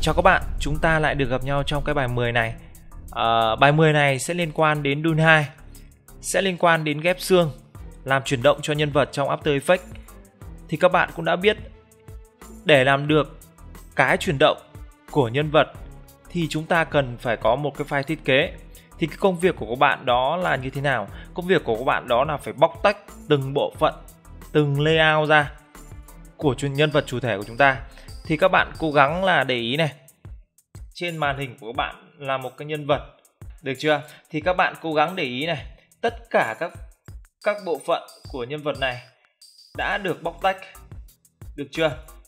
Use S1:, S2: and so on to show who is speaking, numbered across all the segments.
S1: Chào các bạn, chúng ta lại được gặp nhau trong cái bài 10 này. Bài 10 này sẽ liên quan đến Dune 2, sẽ liên quan đến ghép xương, làm chuyển động cho nhân vật trong After Effects. Thì các bạn cũng đã biết, để làm được cái chuyển động của nhân vật thì chúng ta cần phải có một cái file thiết kế. Thì cái công việc của các bạn đó là như thế nào? Công việc của các bạn đó là phải bóc tách từng bộ phận, từng layout ra của nhân vật chủ thể của chúng ta. Thì các bạn cố gắng là để ý này, trên màn hình của các bạn là một cái nhân vật, được chưa? Thì các bạn cố gắng để ý này, tất cả các bộ phận của nhân vật này đã được bóc tách, được chưa?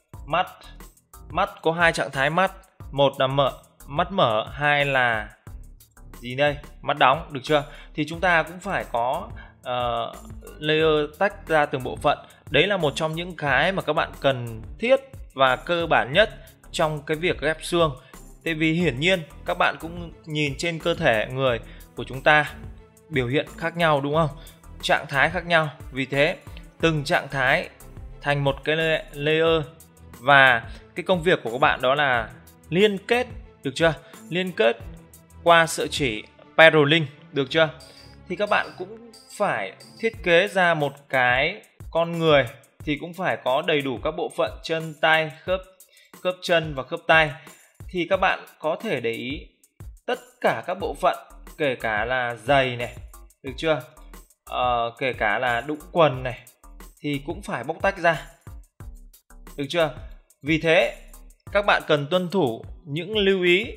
S1: Mắt có hai trạng thái mắt, một là mắt mở, hai là gì đây? Mắt đóng, được chưa? Thì chúng ta cũng phải có layer tách ra từng bộ phận. Đấy là một trong những cái mà các bạn cần thiết và cơ bản nhất trong cái việc ghép xương. Tại vì hiển nhiên các bạn cũng nhìn trên cơ thể người của chúng ta biểu hiện khác nhau, đúng không? Trạng thái khác nhau. Vì thế từng trạng thái thành một cái layer, và cái công việc của các bạn đó là liên kết, được chưa? Liên kết qua sợi chỉ Parallel Link, được chưa? Thì các bạn cũng phải thiết kế ra một cái con người thì cũng phải có đầy đủ các bộ phận chân tay, khớp chân và khớp tay. Thì các bạn có thể để ý tất cả các bộ phận, kể cả là giày này, được chưa? Kể cả là đũng quần này thì cũng phải bóc tách ra, được chưa? Vì thế các bạn cần tuân thủ những lưu ý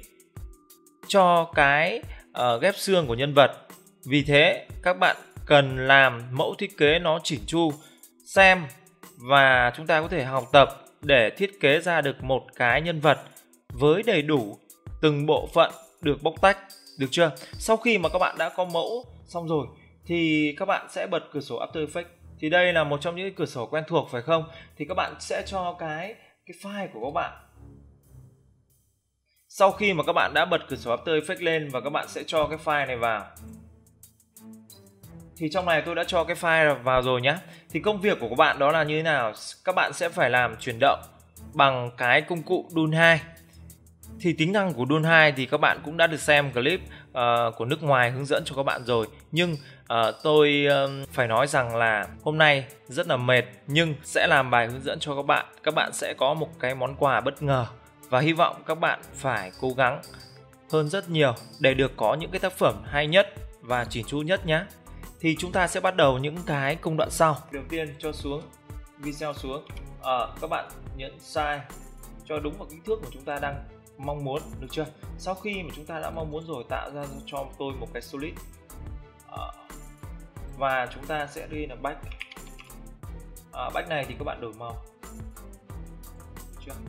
S1: cho cái ghép xương của nhân vật. Vì thế các bạn cần làm mẫu thiết kế nó chỉn chu, xem và chúng ta có thể học tập để thiết kế ra được một cái nhân vật với đầy đủ từng bộ phận được bóc tách, được chưa? Sau khi mà các bạn đã có mẫu xong rồi thì các bạn sẽ bật cửa sổ After Effects. Thì đây là một trong những cửa sổ quen thuộc, phải không? Thì các bạn sẽ cho cái file của các bạn. Sau khi mà các bạn đã bật cửa sổ After Effects lên và các bạn sẽ cho cái file này vào. Thì trong này tôi đã cho cái file vào rồi nhé. Thì công việc của các bạn đó là như thế nào? Các bạn sẽ phải làm chuyển động bằng cái công cụ Dune 2. Thì tính năng của Dune 2 thì các bạn cũng đã được xem clip của nước ngoài hướng dẫn cho các bạn rồi. Nhưng tôi phải nói rằng là hôm nay rất là mệt, nhưng sẽ làm bài hướng dẫn cho các bạn. Các bạn sẽ có một cái món quà bất ngờ. Và hy vọng các bạn phải cố gắng hơn rất nhiều để được có những cái tác phẩm hay nhất và chỉn chu nhất nhé. Thì chúng ta sẽ bắt đầu những cái công đoạn sau. Đầu tiên cho xuống video xuống. Các bạn nhấn size cho đúng vào kích thước mà chúng ta đang mong muốn, được chưa? Sau khi mà chúng ta đã mong muốn rồi, tạo ra cho tôi một cái solid, và chúng ta sẽ đi là back. Back này thì các bạn đổi màu, được chưa?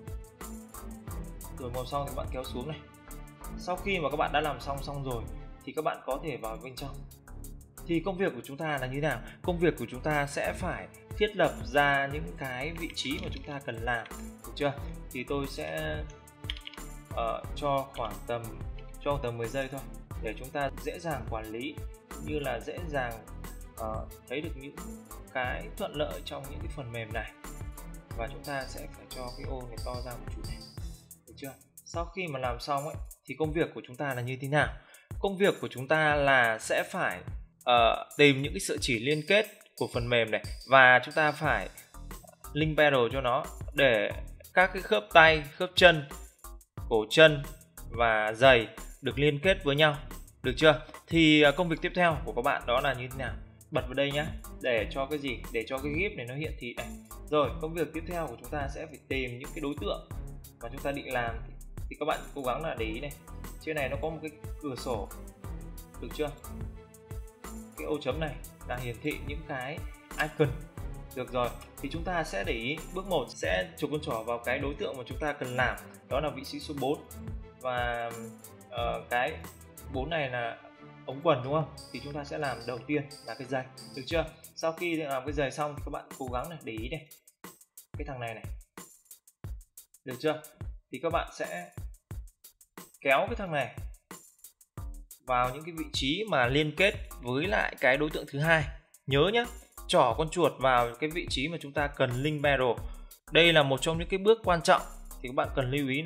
S1: Đổi màu xong thì các bạn kéo xuống này. Sau khi mà các bạn đã làm xong rồi thì các bạn có thể vào bên trong. Thì công việc của chúng ta là như thế nào? Công việc của chúng ta sẽ phải thiết lập ra những cái vị trí mà chúng ta cần làm, được chưa? Thì tôi sẽ cho khoảng tầm 10 giây thôi để chúng ta dễ dàng quản lý, như là dễ dàng thấy được những cái thuận lợi trong những cái phần mềm này. Và chúng ta sẽ phải cho cái ô này to ra một chút này, được chưa? Sau khi mà làm xong ấy thì công việc của chúng ta là như thế nào? Công việc của chúng ta là sẽ phải tìm những cái sợi chỉ liên kết của phần mềm này, và chúng ta phải link parallel cho nó để các cái khớp tay, khớp chân, cổ chân và giày được liên kết với nhau, được chưa? Thì công việc tiếp theo của các bạn đó là như thế nào? Bật vào đây nhá, để cho cái gì? Để cho cái GIF này nó hiện thị này. Rồi, công việc tiếp theo của chúng ta sẽ phải tìm những cái đối tượng mà chúng ta định làm. Thì các bạn cố gắng là để ý này, trên này nó có một cái cửa sổ, được chưa? Cái ô chấm này là hiển thị những cái icon. Được rồi, thì chúng ta sẽ để ý bước 1 sẽ chụp con trỏ vào cái đối tượng mà chúng ta cần làm, đó là vị trí số 4. Và cái 4 này là ống quần, đúng không? Thì chúng ta sẽ làm đầu tiên là cái giày, được chưa? Sau khi làm cái giày xong thì các bạn cố gắng này để ý này, cái thằng này này, được chưa? Thì các bạn sẽ kéo cái thằng này vào những cái vị trí mà liên kết với lại cái đối tượng thứ hai. Nhớ nhé, trỏ con chuột vào cái vị trí mà chúng ta cần link barrel. Đây là một trong những cái bước quan trọng thì các bạn cần lưu ý là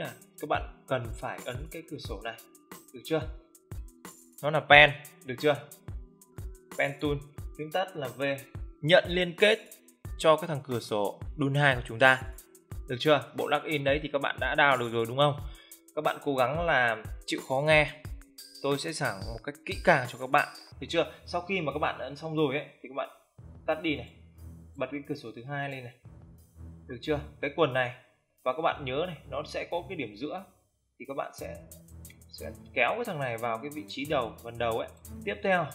S1: các bạn cần phải ấn cái cửa sổ này, được chưa? Nó là pen, được chưa? Pen tool, phím tắt là V, nhận liên kết cho cái thằng cửa sổ DUN 2 của chúng ta, được chưa? Bộ plugin đấy thì các bạn đã download được rồi đúng không? Các bạn cố gắng là chịu khó nghe, tôi sẽ giảng một cách kỹ càng cho các bạn, được chưa? Sau khi mà các bạn ấn xong rồi ấy thì các bạn tắt đi này, bật cái cửa sổ thứ hai lên này, được chưa? Cái quần này, và các bạn nhớ này, nó sẽ có cái điểm giữa, thì các bạn sẽ kéo cái thằng này vào cái vị trí đầu, gần đầu ấy. Tiếp theo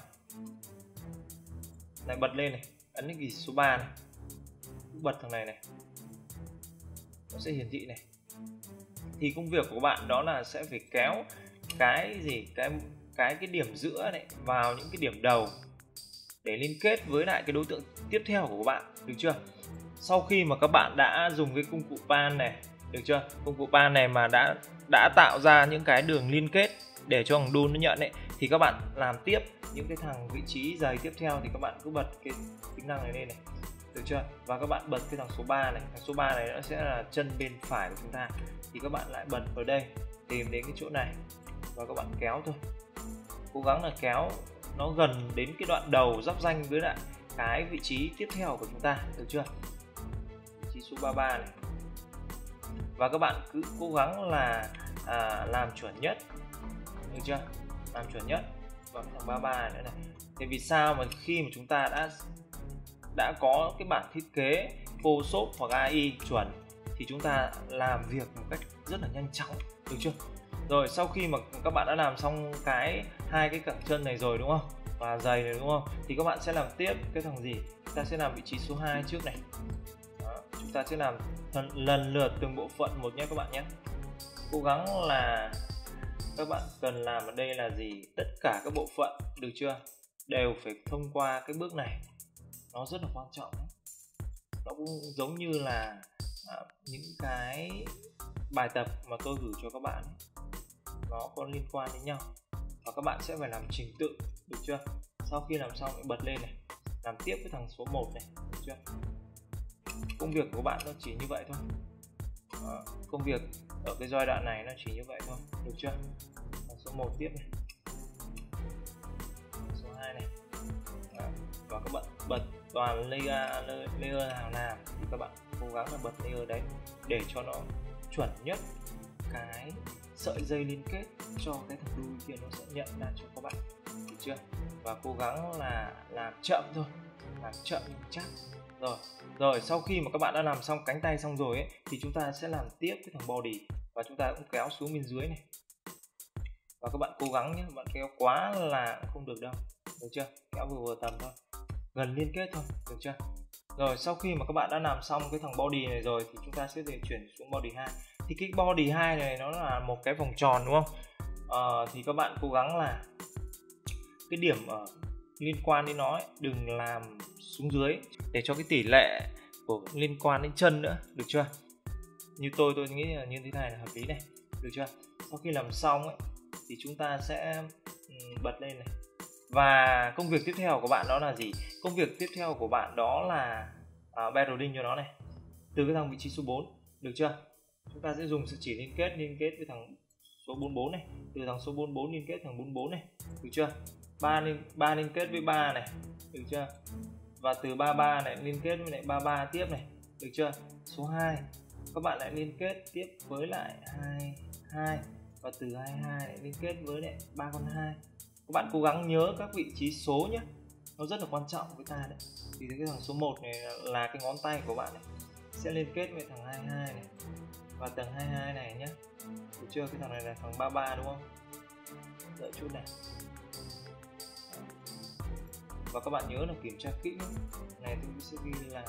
S1: này, bật lên này, ấn cái key số 3 này, bật thằng này này, nó sẽ hiển thị này. Thì công việc của các bạn đó là sẽ phải kéo cái gì, cái điểm giữa này vào những cái điểm đầu để liên kết với lại cái đối tượng tiếp theo của các bạn, được chưa? Sau khi mà các bạn đã dùng cái công cụ pan này, được chưa? Công cụ pan này mà đã tạo ra những cái đường liên kết để cho thằng DUN nó nhận ấy, thì các bạn làm tiếp những cái thằng vị trí dày tiếp theo thì các bạn cứ bật cái tính năng này lên này, được chưa? Và các bạn bật cái thằng số 3 này, thằng số 3 này nó sẽ là chân bên phải của chúng ta, thì các bạn lại bật vào đây, tìm đến cái chỗ này và các bạn kéo thôi, cố gắng là kéo nó gần đến cái đoạn đầu giáp ranh với lại cái vị trí tiếp theo của chúng ta, được chưa? Vị trí số 33 này, và các bạn cứ cố gắng là làm chuẩn nhất, được chưa? Làm chuẩn nhất vào cái thằng 33 nữa này. Thì vì sao mà khi mà chúng ta đã có cái bản thiết kế Photoshop hoặc AI chuẩn thì chúng ta làm việc một cách rất là nhanh chóng, được chưa? Rồi sau khi mà các bạn đã làm xong hai cái cẳng chân này rồi đúng không, và giày này đúng không, thì các bạn sẽ làm tiếp cái thằng gì? Chúng ta sẽ làm vị trí số 2 trước này. Đó, chúng ta sẽ làm lần lượt từng bộ phận một nhé các bạn nhé. Cố gắng là các bạn cần làm ở đây là gì? Tất cả các bộ phận, được chưa, đều phải thông qua cái bước này. Nó rất là quan trọng. Nó cũng giống như là những cái bài tập mà tôi gửi cho các bạn, nó có liên quan đến nhau và các bạn sẽ phải làm trình tự, được chưa? Sau khi làm xong thì bật lên này, làm tiếp với thằng số 1 này, được chưa? Công việc của bạn nó chỉ như vậy thôi. Công việc ở cái giai đoạn này nó chỉ như vậy thôi, được chưa? Thằng số 1 tiếp này, số 2 này. Và các bạn bật toàn layer hàng làm thì các bạn cố gắng là bật layer đấy để cho nó chuẩn nhất cái sợi dây liên kết cho cái thằng DUN kia, nó sẽ nhận ra cho các bạn, được chưa? Và cố gắng là làm chậm thôi, làm chậm nhưng chắc. Rồi sau khi mà các bạn đã làm xong cánh tay xong rồi ấy, thì chúng ta sẽ làm tiếp cái thằng body, và chúng ta cũng kéo xuống bên dưới này. Và các bạn cố gắng nhé, bạn kéo quá là không được đâu, được chưa? Kéo vừa tầm thôi, gần liên kết thôi, được chưa? Rồi sau khi mà các bạn đã làm xong cái thằng body này rồi thì chúng ta sẽ chuyển xuống body 2. Thì cái body 2 này nó là một cái vòng tròn đúng không? Thì các bạn cố gắng là cái điểm liên quan đến nó ấy, đừng làm xuống dưới để cho cái tỷ lệ của liên quan đến chân nữa, được chưa? Như tôi nghĩ là như thế này là hợp lý này, được chưa? Sau khi làm xong ấy, thì chúng ta sẽ bật lên này. Và công việc tiếp theo của bạn đó là gì? Công việc tiếp theo của bạn đó là building cho nó này, từ cái thằng vị trí số 4, được chưa? Chúng ta sẽ dùng sự chỉ liên kết với thằng số 44 này, từ thằng số 44 liên kết thằng 44 này, được chưa? 3 liên kết với 3 này, được chưa? Và từ 33 lại liên kết với lại 33 tiếp này, được chưa? Số 2 các bạn lại liên kết tiếp với lại 22, và từ 22 lại liên kết với lại 3 con 2. Các bạn cố gắng nhớ các vị trí số nhé, nó rất là quan trọng với ta đấy. Thì cái thằng số 1 này là cái ngón tay của bạn này, sẽ liên kết với thằng 22 này và tầng 22 này nhé, được chưa? Cái thằng này là thằng 33 đúng không? Đợi chút này. Và các bạn nhớ là kiểm tra kỹ nhé. Này tôi sẽ ghi là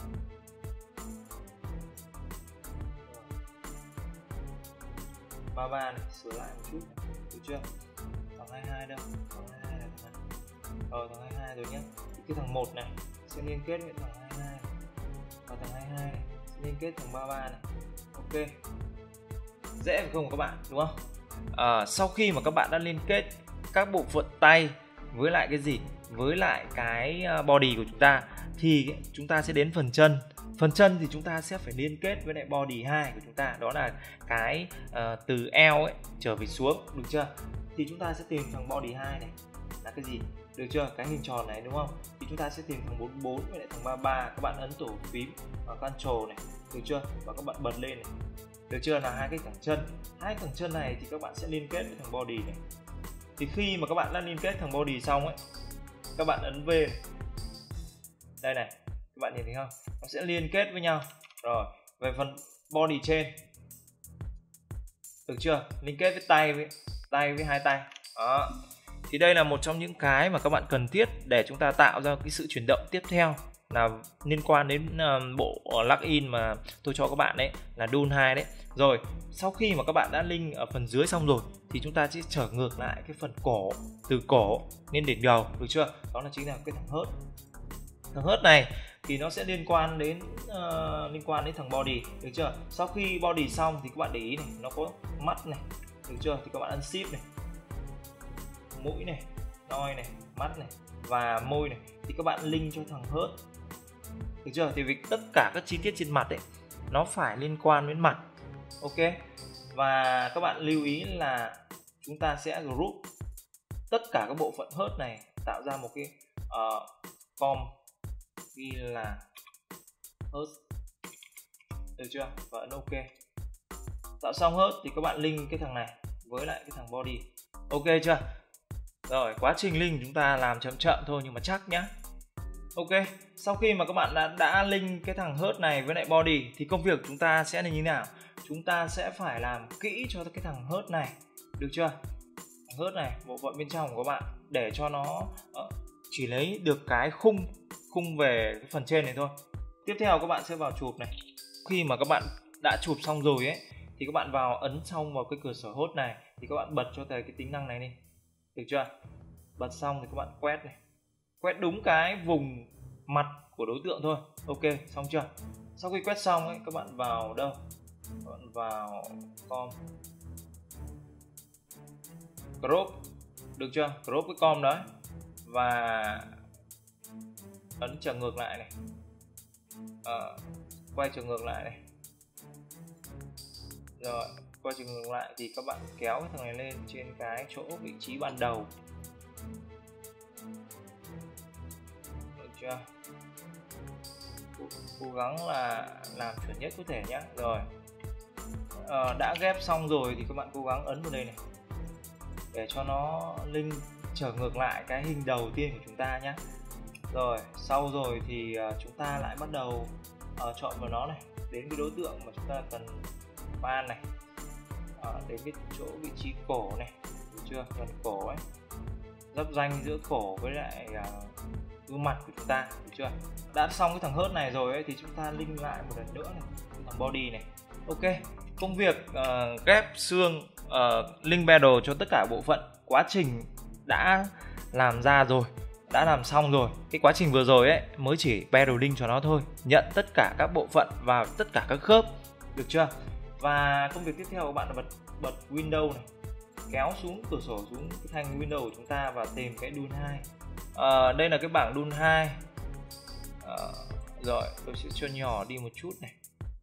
S1: 33 này, sửa lại một chút này, được chưa? Thằng 22 đâu? Thằng 22 là thằng này. Thằng 22 rồi nhé. Thì cái thằng 1 này sẽ liên kết với thằng 22 này, và thằng 22 này sẽ liên kết thằng 33 này. Ok. Dễ phải không các bạn, đúng không? Sau khi mà các bạn đã liên kết các bộ phận tay với lại cái gì? Với lại cái body của chúng ta, thì chúng ta sẽ đến phần chân. Phần chân thì chúng ta sẽ phải liên kết với lại body 2 của chúng ta, đó là cái từ eo ấy trở về xuống, được chưa? Thì chúng ta sẽ tìm thằng body 2 này là cái gì, được chưa? Cái hình tròn này đúng không? Thì chúng ta sẽ tìm thằng 44 với lại thằng 33. Các bạn ấn tổ phím và Ctrl này, được chưa? Và các bạn bật lên này, được chưa? Là hai cái cẳng chân. Hai cẳng chân này thì các bạn sẽ liên kết với thằng body này. Thì khi mà các bạn đã liên kết thằng body xong ấy, các bạn ấn V này. Đây này, các bạn nhìn thấy không? Nó sẽ liên kết với nhau. Rồi, về phần body trên, được chưa? Liên kết với tay với hai tay. Đó. Thì đây là một trong những cái mà các bạn cần thiết để chúng ta tạo ra cái sự chuyển động tiếp theo là liên quan đến bộ plugin mà tôi cho các bạn đấy, là DUN 2 đấy. Rồi, sau khi mà các bạn đã link ở phần dưới xong rồi thì chúng ta sẽ trở ngược lại cái phần cổ, từ cổ lên đỉnh đầu, được chưa? Đó là chính là cái thằng hớt. Thằng hớt này thì nó sẽ liên quan đến thằng body, được chưa? Sau khi body xong thì các bạn để ý này, nó có mắt này, được chưa? Thì các bạn ấn shift này, mũi này, noi này, mắt này và môi này, thì các bạn link cho thằng hớt, được chưa? Thì vì tất cả các chi tiết trên mặt ấy nó phải liên quan đến mặt, ok. Và các bạn lưu ý là chúng ta sẽ group tất cả các bộ phận hớt này tạo ra một cái form ghi là hớt, được chưa? Và ấn ok. Tạo xong hớt thì các bạn link cái thằng này với lại cái thằng body, ok chưa? Rồi, quá trình link chúng ta làm chậm chậm thôi nhưng mà chắc nhá. Ok, sau khi mà các bạn đã link cái thằng hớt này với lại body thì công việc của chúng ta sẽ là như thế nào? Chúng ta sẽ phải làm kỹ cho cái thằng hớt này, được chưa? Thằng hớt này, bộ phận bên trong của các bạn, để cho nó chỉ lấy được cái khung về cái phần trên này thôi. Tiếp theo các bạn sẽ vào chụp này. Khi mà các bạn đã chụp xong rồi ấy thì các bạn vào ấn xong vào cái cửa sổ hốt này thì các bạn bật cho cái tính năng này đi, được chưa? Bật xong thì các bạn quét này, quét đúng cái vùng mặt của đối tượng thôi, ok, xong chưa? Sau khi quét xong ấy, các bạn vào đâu? Các bạn vào com crop, được chưa? Crop cái com đấy và ấn trở ngược lại này, quay trở ngược lại này. Rồi, quay trở ngược lại thì các bạn kéo cái thằng này lên trên cái chỗ vị trí ban đầu, được chưa? Cố gắng là làm chuẩn nhất có thể nhé. Rồi, đã ghép xong rồi thì các bạn cố gắng ấn vào đây này để cho nó link trở ngược lại cái hình đầu tiên của chúng ta nhé. Rồi, sau rồi thì chúng ta lại bắt đầu chọn vào nó này, đến cái đối tượng mà chúng ta cần ban này, đến cái chỗ vị trí cổ này, được chưa? Gần cổ ấy, giáp ranh giữa cổ với lại gương mặt của chúng ta, được chưa? Đã xong cái thằng hớt này rồi ấy thì chúng ta link lại một lần nữa này, thằng body này. Ok, công việc ghép xương link bezel cho tất cả bộ phận, quá trình đã làm ra rồi, đã làm xong rồi. Cái quá trình vừa rồi ấy mới chỉ bezel link cho nó thôi, nhận tất cả các bộ phận vào tất cả các khớp, được chưa? Và công việc tiếp theo của bạn là bật Windows này, kéo xuống cửa sổ xuống cái thanh Windows của chúng ta và tìm cái DUN 2. Đây là cái bảng DUN 2. Rồi, tôi sẽ cho nhỏ đi một chút này.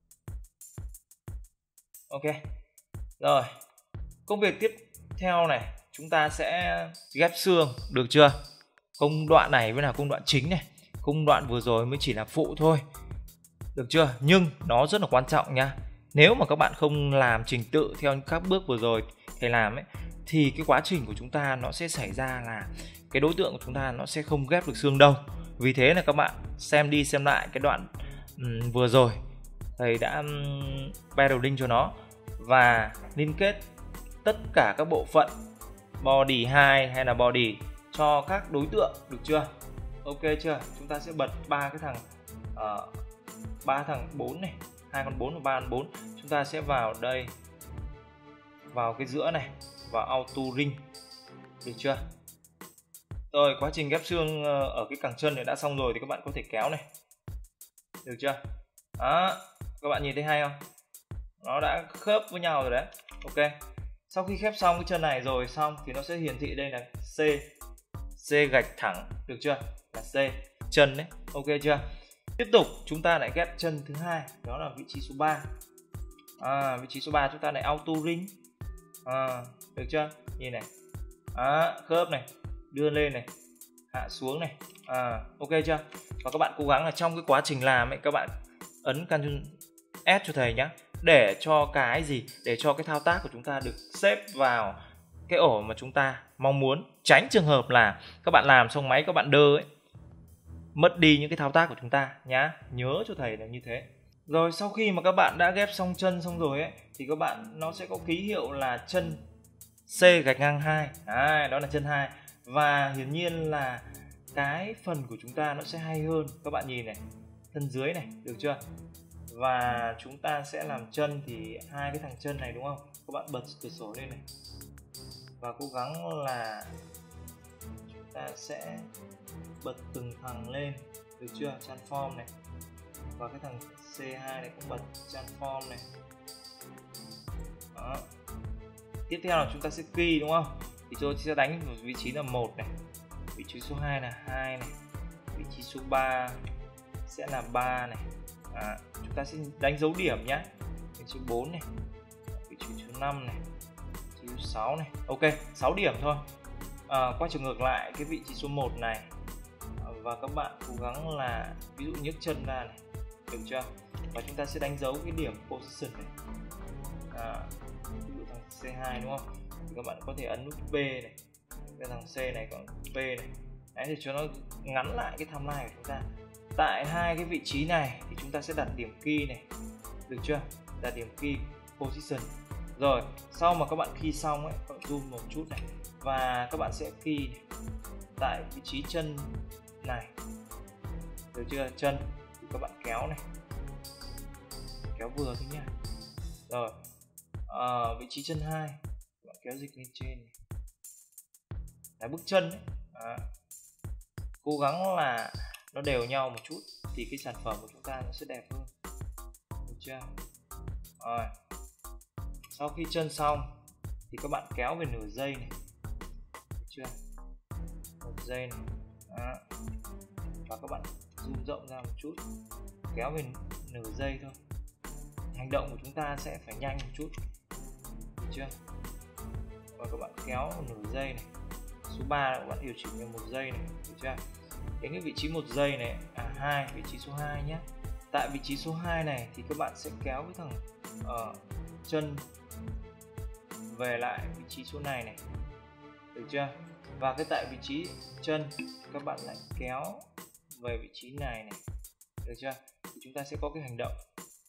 S1: Ok. Rồi, công việc tiếp theo này, chúng ta sẽ ghép xương, được chưa? Công đoạn này mới là công đoạn chính này. Công đoạn vừa rồi mới chỉ là phụ thôi, được chưa? Nhưng nó rất là quan trọng nha. Nếu mà các bạn không làm trình tự theo các bước vừa rồi thầy làm ấy, thì cái quá trình của chúng ta nó sẽ xảy ra là cái đối tượng của chúng ta nó sẽ không ghép được xương đâu. Vì thế là các bạn xem đi xem lại cái đoạn vừa rồi thầy đã bezel link cho nó và liên kết tất cả các bộ phận body 2 hay là body cho các đối tượng, được chưa? Ok chưa? Chúng ta sẽ bật ba thằng 4 này, 2 con 4 và 3 con 4. Chúng ta sẽ vào đây, vào cái giữa này, vào auto ring, được chưa? Rồi, quá trình ghép xương ở cái cẳng chân này đã xong rồi thì các bạn có thể kéo này, được chưa? Đó, các bạn nhìn thấy hay không? Nó đã khớp với nhau rồi đấy. Ok, sau khi khép xong cái chân này rồi xong thì nó sẽ hiển thị đây là C gạch thẳng, được chưa? Là C chân đấy, ok chưa? Tiếp tục chúng ta lại ghép chân thứ hai, đó là vị trí số 3. Vị trí số 3 chúng ta lại auto ring. Được chưa? Nhìn này. Khớp này, đưa lên này, hạ xuống này. Ok chưa? Và các bạn cố gắng là trong cái quá trình làm ấy, các bạn ấn Ctrl S cho thầy nhé, để cho cái gì? Để cho cái thao tác của chúng ta được xếp vào cái ổ mà chúng ta mong muốn, tránh trường hợp là các bạn làm xong máy các bạn đơ ấy, mất đi những cái thao tác của chúng ta nhá. Nhớ cho thầy là như thế. Rồi sau khi mà các bạn đã ghép xong chân xong rồi ấy, thì các bạn nó sẽ có ký hiệu là chân C-2. Đó là chân 2. Và hiển nhiên là cái phần của chúng ta nó sẽ hay hơn. Các bạn nhìn này, thân dưới này, được chưa? Và chúng ta sẽ làm chân thì hai cái thằng chân này đúng không? Các bạn bật cửa sổ lên này và cố gắng là chúng ta sẽ bật từng thằng lên, được chưa? Transform này. Và cái thằng C2 này cũng bật transform này. Đó. Tiếp theo là chúng ta sẽ key đúng không? Thì tôi sẽ đánh vào vị trí là 1 này, vị trí số 2 là 2 này, vị trí số 3 sẽ là 3 này. Chúng ta sẽ đánh dấu điểm nhé. Vị trí 4 này, vị trí số 5 này, vị trí số 6 này. Ok, 6 điểm thôi. Quay trở ngược lại cái vị trí số 1 này, và các bạn cố gắng là ví dụ nhấc chân ra này, được chưa? Và chúng ta sẽ đánh dấu cái điểm position này. Ví dụ thằng C2 đúng không? Thì các bạn có thể ấn nút P này, cái thằng C này còn P này. Đấy, thì cho nó ngắn lại cái timeline của chúng ta. Tại hai cái vị trí này thì chúng ta sẽ đặt điểm key này, được chưa? Đặt điểm key position. Rồi sau mà các bạn key xong ấy, các bạn zoom một chút này, và các bạn sẽ key này, tại vị trí chân này, được chưa? Chân thì các bạn kéo này, kéo vừa thôi nhá. Rồi vị trí chân 2 các bạn kéo dịch lên trên này. Là bước chân ấy. Cố gắng là nó đều nhau một chút thì cái sản phẩm của chúng ta nó sẽ đẹp hơn, được chưa? Rồi sau khi chân xong thì các bạn kéo về nửa giây này, được chưa? 1 giây này. Và các bạn zoom rộng ra một chút, kéo về nửa giây thôi. Hành động của chúng ta sẽ phải nhanh một chút, được chưa? Và các bạn kéo nửa giây này. Số 3 các bạn điều chỉnh về 1 giây này, được chưa? Đến cái vị trí 1 giây này, 2, vị trí số 2 nhé. Tại vị trí số 2 này thì các bạn sẽ kéo cái thằng chân về lại vị trí số này này, được chưa? Và cái tại vị trí chân các bạn lại kéo về vị trí này này, được chưa? Thì chúng ta sẽ có cái hành động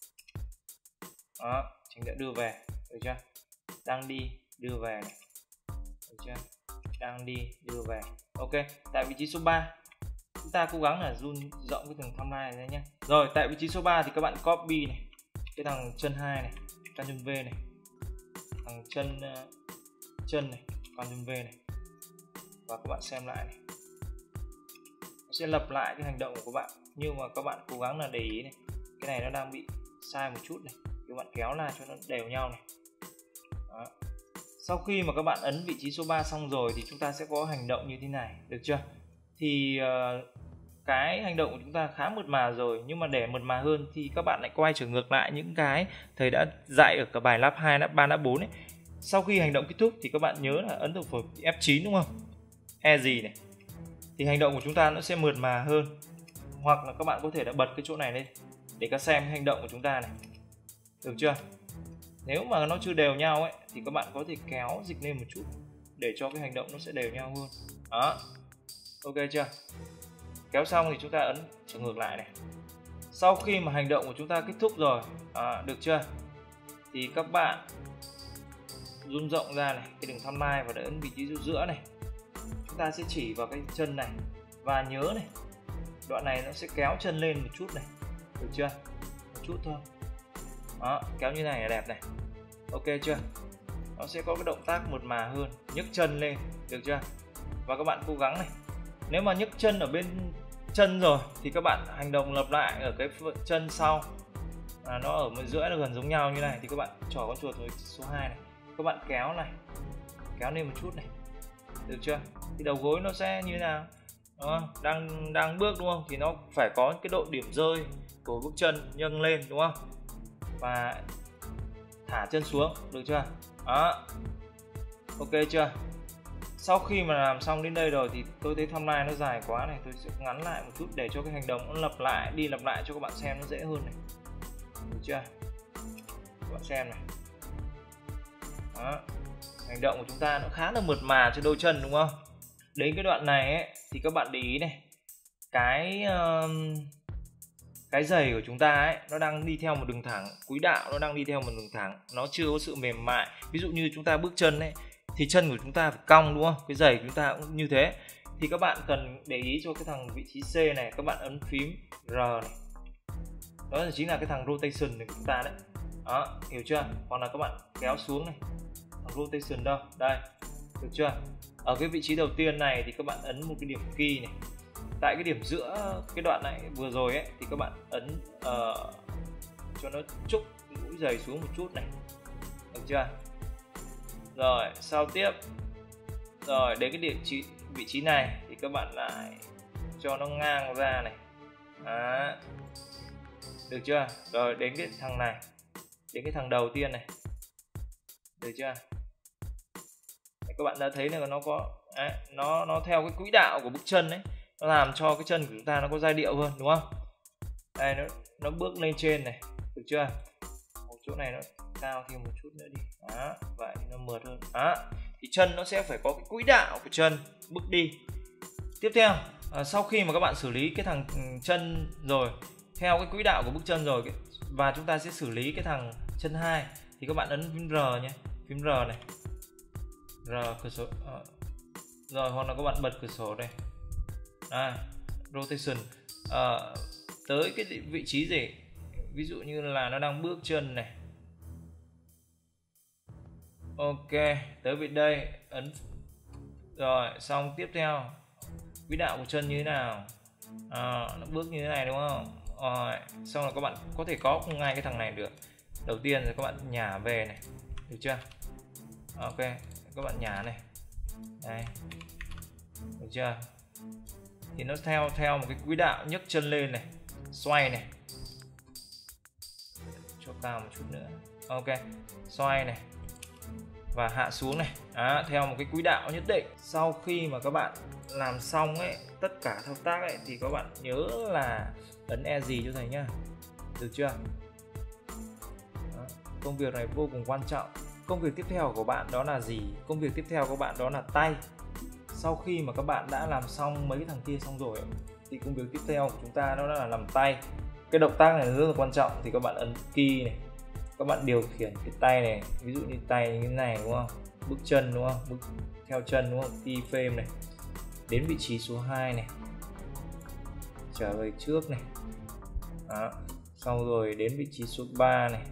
S1: hành động đưa về, được chưa? Đang đi đưa về này, được chưa? Đang đi đưa về. Ok, tại vị trí số 3 chúng ta cố gắng là zoom rộng cái thằng timeline này nhé. Rồi tại vị trí số 3 thì các bạn copy này, cái thằng chân 2 này, Ctrl V này, thằng chân này, Ctrl V này, và các bạn xem lại này, nó sẽ lập lại cái hành động của các bạn. Nhưng mà các bạn cố gắng là để ý này, cái này nó đang bị sai một chút này, các bạn kéo lại cho nó đều nhau này. Đó. Sau khi mà các bạn ấn vị trí số 3 xong rồi thì chúng ta sẽ có hành động như thế này, được chưa? Thì cái hành động của chúng ta khá mượt mà rồi, nhưng mà để mượt mà hơn thì các bạn lại quay trở ngược lại những cái thầy đã dạy ở cả bài lap 2, lap 3, lap 4 ấy. Sau khi hành động kết thúc thì các bạn nhớ là ấn vào F9 đúng không? E gì này. Thì hành động của chúng ta nó sẽ mượt mà hơn. Hoặc là các bạn có thể đã bật cái chỗ này lên để các xem hành động của chúng ta này. Được chưa? Nếu mà nó chưa đều nhau ấy thì các bạn có thể kéo dịch lên một chút để cho cái hành động nó sẽ đều nhau hơn. Đó. Ok chưa? Kéo xong thì chúng ta ấn trở ngược lại này. Sau khi mà hành động của chúng ta kết thúc rồi, được chưa? Thì các bạn zoom rộng ra này, cái đường timeline và ấn vị trí giữa này. Chúng ta sẽ chỉ vào cái chân này và nhớ này, đoạn này nó sẽ kéo chân lên một chút này, được chưa? Một chút thôi. Đó, kéo như này là đẹp này. Ok chưa? Nó sẽ có cái động tác mượt mà hơn, nhấc chân lên, được chưa? Và các bạn cố gắng này. Nếu mà nhấc chân ở bên chân rồi thì các bạn hành động lặp lại ở cái chân sau, nó ở giữa nó gần giống nhau như này thì các bạn trỏ con chuột với số 2 này, các bạn kéo này, kéo lên một chút này, được chưa? Thì đầu gối nó sẽ như thế nào? đúng không? Đang bước đúng không, thì nó phải có cái độ điểm rơi của bước chân nâng lên đúng không, và thả chân xuống, được chưa? Đó, ok chưa? Sau khi mà làm xong đến đây rồi thì tôi thấy thumbnail nó dài quá này, tôi sẽ ngắn lại một chút để cho cái hành động nó lặp lại cho các bạn xem nó dễ hơn này, được chưa? Các bạn xem này. Đó, hành động của chúng ta nó khá là mượt mà trên đôi chân đúng không? Đến cái đoạn này ấy, thì các bạn để ý này, cái giày của chúng ta ấy nó đang đi theo một đường thẳng, quỹ đạo nó đang đi theo một đường thẳng, nó chưa có sự mềm mại. Ví dụ như chúng ta bước chân ấy thì chân của chúng ta phải cong đúng không, cái giày của chúng ta cũng như thế. Thì các bạn cần để ý cho cái thằng vị trí C này, các bạn ấn phím R này, đó là chính là cái thằng rotation này của chúng ta đấy. Đó, hiểu chưa? Hoặc là các bạn kéo xuống này, thằng rotation đâu đây, được chưa? Ở cái vị trí đầu tiên này thì các bạn ấn một cái điểm key này, tại cái điểm giữa cái đoạn này vừa rồi ấy thì các bạn ấn cho nó trúc mũi giày xuống một chút này, được chưa? Rồi sau tiếp, rồi đến cái vị trí này thì các bạn lại cho nó ngang ra này. Đó, được chưa? Rồi đến cái thằng này, đến cái thằng đầu tiên này, được chưa? Các bạn đã thấy là nó có nó theo cái quỹ đạo của bước chân đấy, nó làm cho cái chân của chúng ta nó có giai điệu hơn đúng không? Đây nó bước lên trên này, được chưa? Một chỗ này nó cao thêm một chút nữa đi. Đó, vậy nó mượt hơn. Đó, thì chân nó sẽ phải có cái quỹ đạo của chân bước đi. Tiếp theo, sau khi mà các bạn xử lý cái thằng chân rồi, theo cái quỹ đạo của bước chân rồi, và chúng ta sẽ xử lý cái thằng chân 2 thì các bạn ấn phím R nhé, phím R này, R cửa sổ, rồi hoặc là các bạn bật cửa sổ đây, rotation, tới cái vị trí gì, ví dụ như là nó đang bước chân này, ok, tới vị đây ấn, rồi xong tiếp theo quỹ đạo của chân như thế nào, nó bước như thế này đúng không? Rồi xong là các bạn có thể có không ngay cái thằng này được, đầu tiên rồi các bạn nhả về này, được chưa? Ok, các bạn nhả này, đây, được chưa? Thì nó theo một cái quỹ đạo nhấc chân lên này, xoay này, cho cao một chút nữa, ok, xoay này và hạ xuống này, theo một cái quỹ đạo nhất định. Sau khi mà các bạn làm xong ấy, tất cả thao tác ấy thì các bạn nhớ là ấn E gì cho thầy nhá, được chưa? Đó, công việc này vô cùng quan trọng. Công việc tiếp theo của bạn đó là gì? Công việc tiếp theo của bạn đó là tay. Sau khi mà các bạn đã làm xong mấy cái thằng kia xong rồi thì công việc tiếp theo của chúng ta đó là làm tay. Cái động tác này rất là quan trọng, thì các bạn ấn key này, các bạn điều khiển cái tay này, ví dụ như tay như thế này đúng không, bước chân đúng không, bước theo chân đúng không, keyframe này, đến vị trí số 2 này, trở về trước này. Đó, xong rồi đến vị trí số 3 này,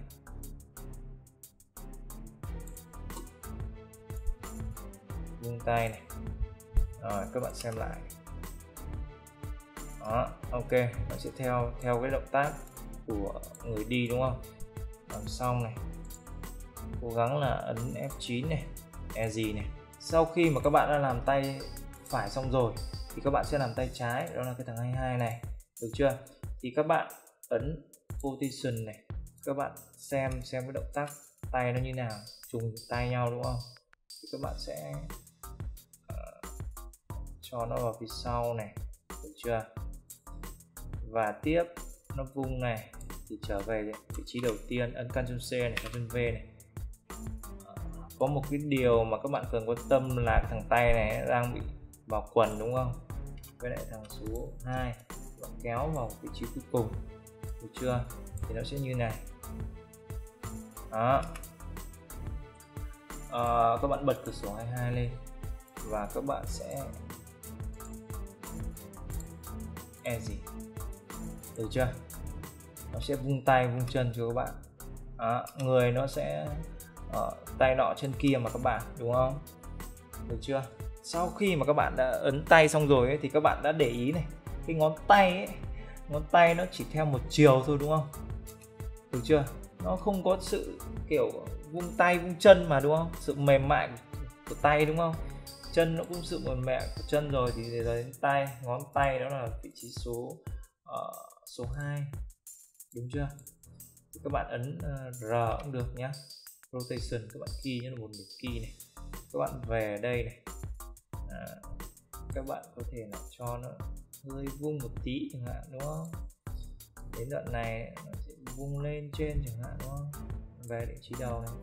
S1: vung tay này. Rồi các bạn xem lại. Đó, ok, nó sẽ theo cái động tác của người đi đúng không? Làm xong này, cố gắng là ấn F9 này, E gì này. Sau khi mà các bạn đã làm tay phải xong rồi thì các bạn sẽ làm tay trái, đó là cái thằng 22 này, được chưa? Thì các bạn ấn position này, các bạn xem cái động tác tay nó như nào, trùng tay nhau đúng không? Thì các bạn sẽ cho nó vào phía sau này, được chưa? Và tiếp nó vung này thì trở về vị trí đầu tiên, ấn Ctrl C này, Ctrl V này. Có một cái điều mà các bạn cần quan tâm là thằng tay này đang bị vào quần đúng không? Với lại thằng số 2 bạn kéo vào vị trí cuối cùng, được chưa? Thì nó sẽ như này. Đó. Các bạn bật cửa sổ 22 lên và các bạn sẽ gì, được chưa? Nó sẽ vung tay vung chân cho các bạn. Đó, người nó sẽ tay nọ chân kia mà các bạn, đúng không? Được chưa? Sau khi mà các bạn đã ấn tay xong rồi ấy, thì các bạn đã để ý này, cái ngón tay nó chỉ theo một chiều thôi đúng không? Được chưa? Nó không có sự kiểu vung tay vung chân mà, đúng không? Sự mềm mại của tay đúng không? chân nó cũng sự một mẹ của chân rồi, thì để đến tay, ngón tay đó là vị trí số 2, đúng chưa? Thì các bạn ấn R cũng được nhá. Rotation các bạn key như là một điểm key này, các bạn về đây này, các bạn có thể là cho nó hơi vung một tí chẳng hạn, đúng không? Đến đoạn này nó sẽ vung lên trên chẳng hạn, đúng không? Về vị trí đầu này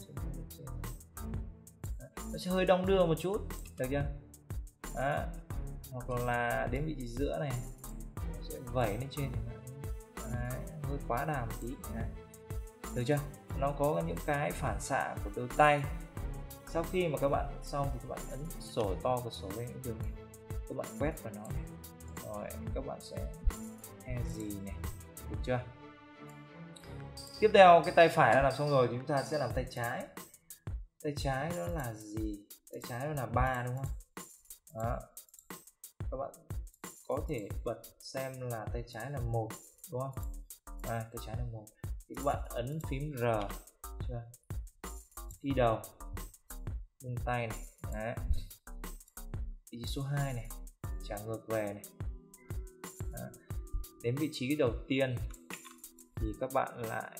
S1: nó sẽ hơi đong đưa một chút, được chưa? Đó. Hoặc là đến vị trí giữa này nó sẽ vẩy lên trên chẳng hạn. Đấy, hơi quá đà một tí. Đấy. Được chưa? Nó có những cái phản xạ của đôi tay. Sau khi mà các bạn xong thì các bạn ấn sổ to cửa sổ lên cũng được này. Các bạn quét vào nó này. Rồi các bạn sẽ gì này, được chưa? Tiếp theo cái tay phải đã làm xong rồi thì chúng ta sẽ làm tay trái. Tay trái đó là gì? Tay trái đó là 3, đúng không? Đó. Các bạn có thể bật xem là tay trái là 1, đúng không? Tay trái là 1 thì các bạn ấn phím R, chưa? Đi đầu, vung tay này. Đấy. Vị trí số 2 này, trả ngược về này. Đó. Đến vị trí đầu tiên thì các bạn lại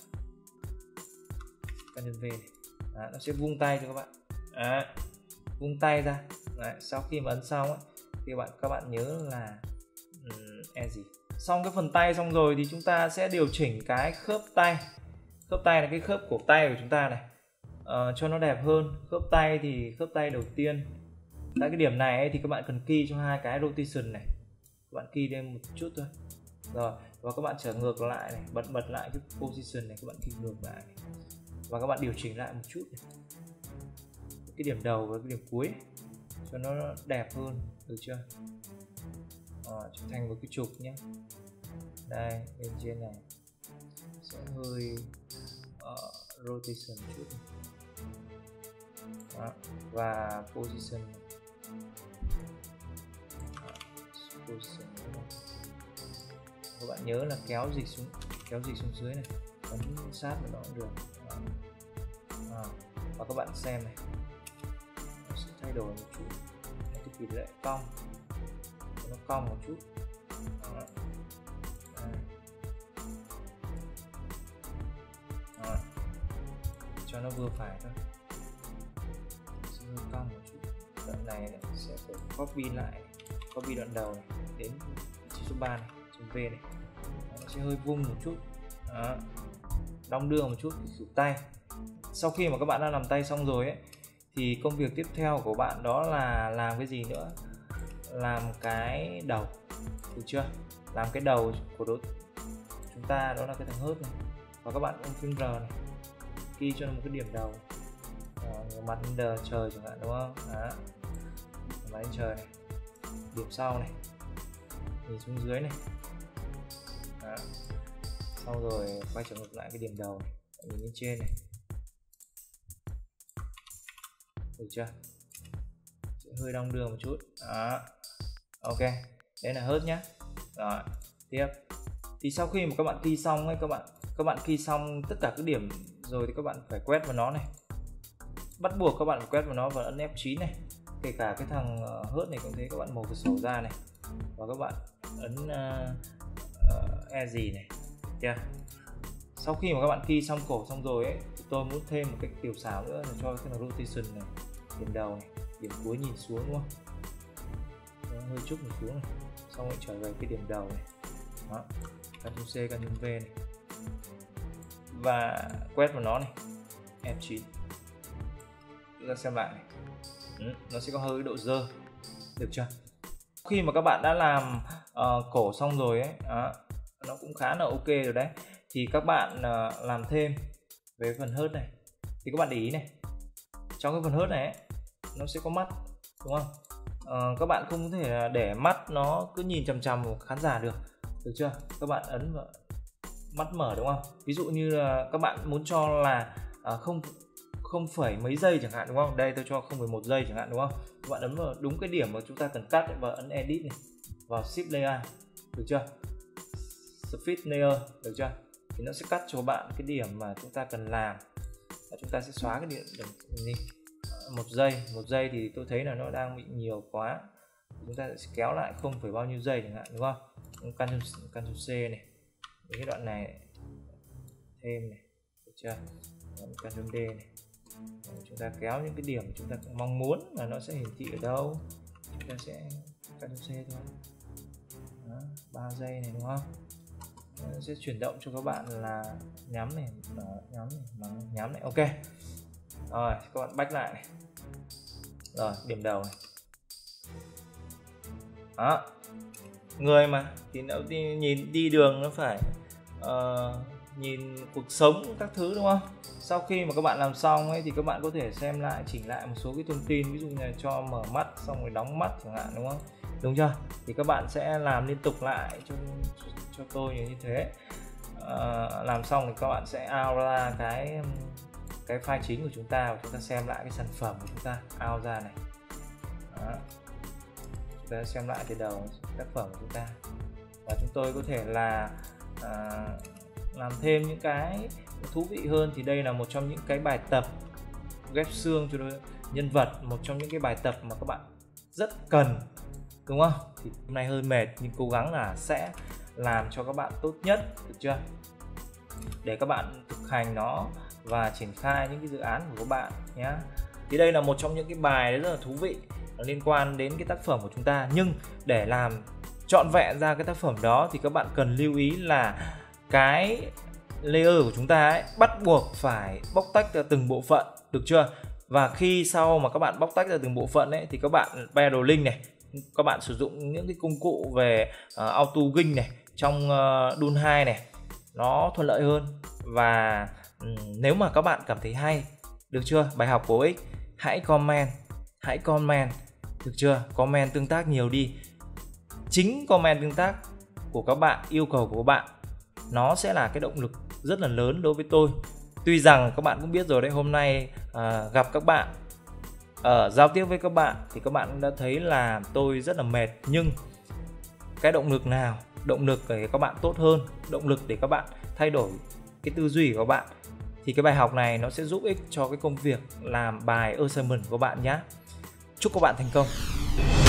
S1: Ctrl V này. Đó, nó sẽ vung tay cho các bạn. Đó. Vung tay ra. Đấy. Sau khi mà ấn xong ấy, thì các bạn nhớ là gì? Xong cái phần tay xong rồi thì chúng ta sẽ điều chỉnh cái khớp tay. Khớp tay là cái khớp cổ tay của chúng ta này, cho nó đẹp hơn. Khớp tay thì khớp tay đầu tiên tại cái điểm này ấy, thì các bạn cần key cho 2 cái rotation này, các bạn key lên một chút thôi. Rồi và các bạn trở ngược lại này, bật lại cái position này, các bạn key ngược lại này. Và các bạn điều chỉnh lại một chút này, cái điểm đầu và cái điểm cuối này, cho nó đẹp hơn, được chưa? Trở thành một cái trục nhé. Đây bên trên này sẽ hơi rotation một chút. Đó. Và position này. Position này. Các bạn nhớ là kéo dịch xuống dưới này, ấn sát vào nó cũng được. Và các bạn xem này, nó sẽ thay đổi một chút cái tỷ lệ cong, nó cong một chút. Đó. Đó. Cho nó vừa phải thôi, sẽ hơi cong một chút. Đoạn này sẽ phải copy lại, copy đoạn đầu này đến vị trí số 3 này, chấm V này. Nó sẽ hơi vung một chút. Đó. Đong đưa một chút thì tay. Sau khi mà các bạn đã làm tay xong rồi ấy, thì công việc tiếp theo của bạn đó là làm cái gì nữa? Làm cái đầu, được chưa? Làm cái đầu của chúng ta, đó là cái thằng hớp này. Và các bạn ấn phím R này, key cho nó một cái điểm đầu, mặt lên trời chẳng hạn, đúng không? Đó. Mặt lên trời này, điểm sau này, nhìn xuống dưới này. Đó. Sau rồi quay trở ngược lại cái điểm đầu này, nhìn lên trên này, được chưa? Sẽ hơi đong đưa một chút. Đó. Ok, đây là hớt nhá. Rồi tiếp thì sau khi mà các bạn key xong ấy, các bạn key xong tất cả các điểm rồi thì các bạn phải quét vào nó này, bắt buộc các bạn phải quét vào nó và ấn F9 này. Kể cả cái thằng hớt này cũng thế, các bạn mở cửa sổ ra này và các bạn ấn E gì này. Yeah. Sau khi mà các bạn key xong cổ xong rồi ấy, thì tôi muốn thêm một cái tiểu xảo nữa là cho cái rotation này, điểm đầu này, điểm cuối nhìn xuống, đúng không? Nó hơi chút một xuống này, xong rồi trở về cái điểm đầu này. Đó, Ctrl C, Ctrl V này và quét vào nó này, F9. Chúng ta xem lại này. Nó sẽ có hơi độ dơ, được chưa? Khi mà các bạn đã làm cổ xong rồi ấy, nó cũng khá là ok rồi đấy, thì các bạn làm thêm về phần hớt này. Thì các bạn để ý này, trong cái phần hớt này ấy, nó sẽ có mắt, đúng không? Các bạn không có thể để mắt nó cứ nhìn chằm chằm vào khán giả được, được chưa? Các bạn ấn vào mắt mở, đúng không? Ví dụ như là các bạn muốn cho là không phẩy mấy giây chẳng hạn, đúng không? Đây tôi cho 0,1 giây chẳng hạn, đúng không? Các bạn ấn vào đúng cái điểm mà chúng ta cần cắt và ấn edit này, vào shift layer, được chưa? Shift layer, được chưa? Thì nó sẽ cắt cho bạn cái điểm mà chúng ta cần làm và chúng ta sẽ xóa cái điểm đi, 1 giây thì tôi thấy là nó đang bị nhiều quá, chúng ta sẽ kéo lại không phải bao nhiêu giây chẳng hạn, đúng không? Ctrl C này, đến cái đoạn này thêm này, được chưa? Ctrl D này, chúng ta kéo những cái điểm chúng ta mong muốn là nó sẽ hiển thị ở đâu, chúng ta sẽ Ctrl C thôi. Đó, 3 giây này, đúng không? Nó sẽ chuyển động cho các bạn là nhắm này, nhắm này, ok. Rồi các bạn back lại này. Rồi điểm đầu này. Đó, người mà thì nó nhìn đi đường nó phải nhìn cuộc sống các thứ, đúng không? Sau khi mà các bạn làm xong ấy thì các bạn có thể xem lại, chỉnh lại một số cái thông tin, ví dụ như là cho mở mắt xong rồi đóng mắt chẳng hạn, đúng không? Đúng chưa? Thì các bạn sẽ làm liên tục lại cho tôi như thế. Làm xong thì các bạn sẽ out ra cái file chính của chúng ta và chúng ta xem lại cái sản phẩm của chúng ta, out ra này. Đó. Chúng ta xem lại từ đầu tác phẩm của chúng ta, và chúng tôi có thể là làm thêm những cái thú vị hơn. Thì đây là một trong những cái bài tập ghép xương cho nhân vật, một trong những cái bài tập mà các bạn rất cần, đúng không? Thì hôm nay hơi mệt nhưng cố gắng là sẽ làm cho các bạn tốt nhất, được chưa? Để các bạn thực hành nó và triển khai những cái dự án của các bạn nhé. Thì đây là một trong những cái bài rất là thú vị liên quan đến cái tác phẩm của chúng ta. Nhưng để làm trọn vẹn ra cái tác phẩm đó thì các bạn cần lưu ý là cái layer của chúng ta ấy, bắt buộc phải bóc tách ra từng bộ phận, được chưa? Và khi sau mà các bạn bóc tách ra từng bộ phận ấy thì các bạn paddling này, các bạn sử dụng những cái công cụ về auto ginh này trong Doom 2 này, nó thuận lợi hơn. Và nếu mà các bạn cảm thấy hay, được chưa, bài học bổ ích, hãy comment, được chưa? Comment tương tác nhiều đi. Chính comment tương tác của các bạn, yêu cầu của các bạn, nó sẽ là cái động lực rất là lớn đối với tôi. Tuy rằng các bạn cũng biết rồi đấy, hôm nay gặp các bạn, giao tiếp với các bạn thì các bạn cũng đã thấy là tôi rất là mệt. Nhưng cái động lực nào? Động lực để các bạn tốt hơn, động lực để các bạn thay đổi cái tư duy của các bạn. Thì cái bài học này nó sẽ giúp ích cho cái công việc làm bài assignment của bạn nhé. Chúc các bạn thành công.